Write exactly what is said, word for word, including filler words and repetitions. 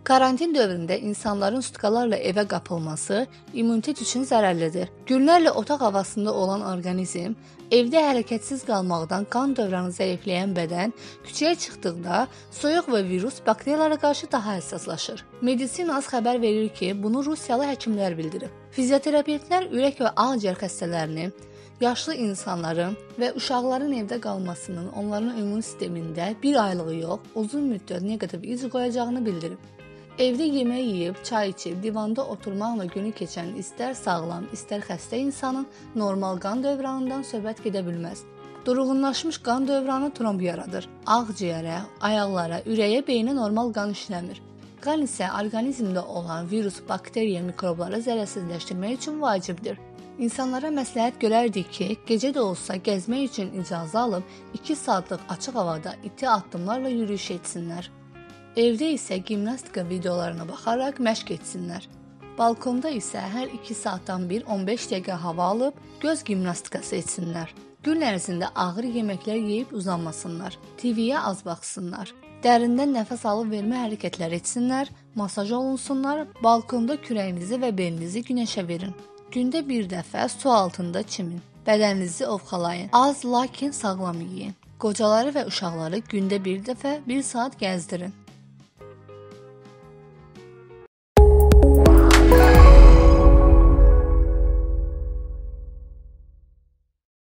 Karantin dövründə insanların sutkalarla evə qapılması immunitet üçün zərərlidir. Günlərlə otaq havasında olan orqanizm, evdə hərəkətsiz qalmaqdan qan dövranı zəifləyən bədən küçəyə çıxdıqda soyuq və virus bakteriyalara qarşı daha həssaslaşır. Medisinaz xəbər verir ki, bunu Rusiyalı həkimlər bildirib. Fizioterapevtlər ürək və ağciyər xəstələrini, yaşlı insanların və uşaqların evdə qalmasının onların immun sistemində bir aylığı yox, uzun müddət neqativ iz qoyacağını bildirib. Evdə yemək yeyib, çay içib, divanda oturmaqla günü keçən istər sağlam, istər xəstə insanın normal qan dövranından söhbət gedə bilməz. Durğunlaşmış qan dövranı tromb yaradır. Ağciyərə, ayaqlara, ürəyə, beyinə normal qan işləmir. Qan isə orqanizmdə olan virus, bakteriya, mikrobları zərərsizləşdirmək üçün vacibdir. İnsanlara məsləhət görərdik ki, gecə də olsa gəzmək üçün icazə alıb iki saatlıq açıq havada iti addımlarla yürüyüş etsinlər. Evdə isə gimnastika videolarına baxaraq məşq etsinlər. Balkonda isə hər iki saatdan bir on beş dəqiqə hava alıb göz gimnastikası etsinlər. Gün ərzində ağır yeməklər yeyib uzanmasınlar. T V-yə az baxsınlar. Dərindən nəfəs alıb vermə hərəkətləri etsinlər, masaj olunsunlar, balkonda kürəyinizi və belinizi günəşə verin. Gündə bir dəfə su altında çimin. Bədəninizi ovxalayın. Az, lakin sağlam yeyin. Qocaları və uşaqları gündə bir dəfə bir saat gəzdirin.